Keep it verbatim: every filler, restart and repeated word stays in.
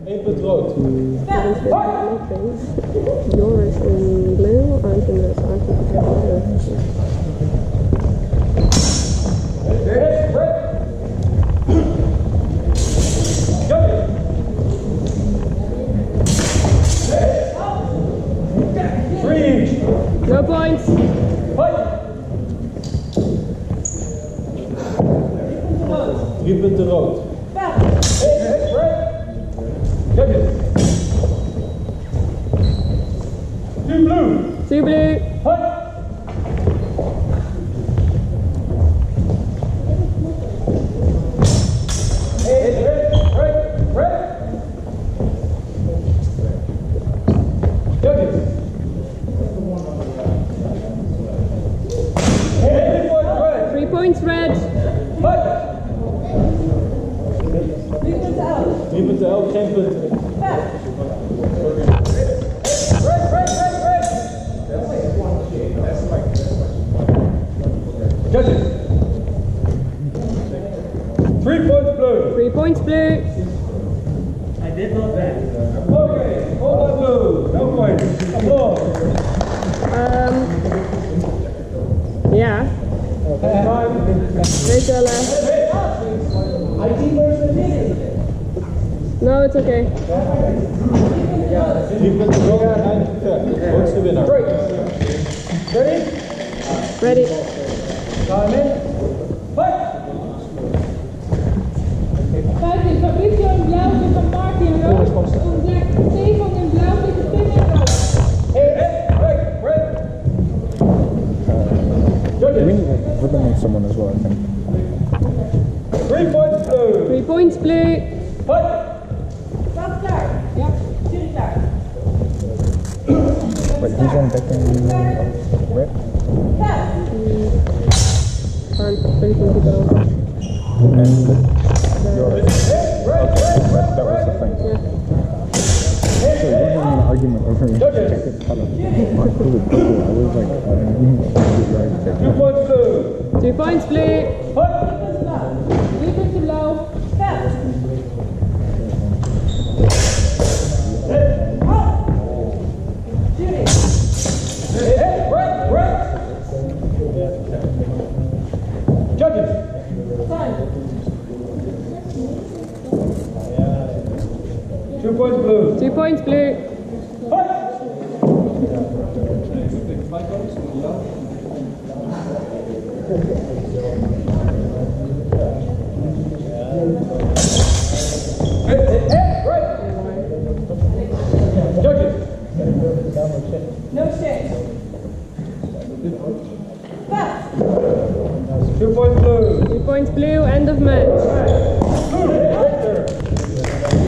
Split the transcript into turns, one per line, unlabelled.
één punt rood.
Joris in blue, Arnd in red, Arnd in blue.
Three.
No points.
Drie punten rood. Two blue.
Two blue. Three points red.
Drie punten elk, geen punten. Judges. Three points blue.
Three points blue.
I did not bet.
Okay, all by blue. No points. Applause.
Um, yeah. Weet wel, uh, no, it's okay.
Drie punten rood en eindig gevecht. Grootste winnaar.
Ready?
Ready.
Time in. Fight!
vijftien, Fabrizio in blauw zit van Mark in rood. Und Stefan in blauw zit de Tim in rood.
Hey, hey, break, break.
We're gonna need someone as well, I think.
Three points blue.
Three points blue.
Fight!
Staat klaar? Ja. Jullie klaar?
Wait, who's on deck in red?
Arnd, finishing to go.
And yours. Okay, that, that was the thing.
Yeah.
So we're having an argument over jacket color. Mark, cool, cool. I was like, uh,
Two points blue.
Two points blue.
Fight!
Drie punten blauw.
Judges. Two points blue.
Two points blue.
Judges.
No shake.
Two points blue.
Two points blue. End of match.